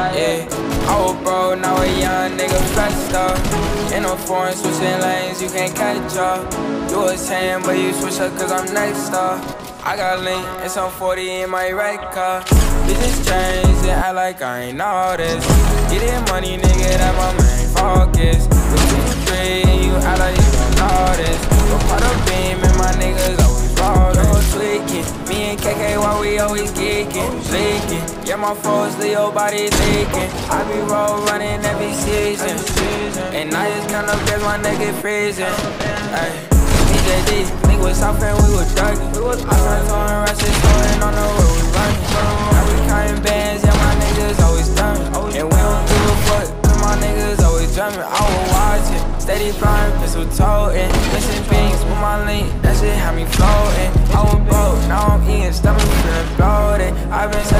Yeah, I was broke, now a young nigga flexed up. In a foreign, switching lanes, you can't catch up. You was saying, but you switch up cause I'm next up. I got link and some 40 in my right car. Bitches change and act like I ain't all this. Getting money, nigga, that my main focus. With 2 3 and you act like you don't know this. Go part of beam and my niggas always rollin', tweaking. Me and KK, why we always geeking, leaking. Yeah, my foes, Leo body leaking. I be roll running every season, and I just count up as my nigga freezing. Ay, DJD, nigga was south and we was thugging. I started throwing rushes, going on the road, we running. Now we counting bands, yeah, my niggas always thumbing. And we don't give a fuck, cause my niggas always drumming. I was watching, steady flying, pistol toting. Missing beans with my link, that shit had me floating. I was broke, now I'm eating, stomach feeling bloated. I've been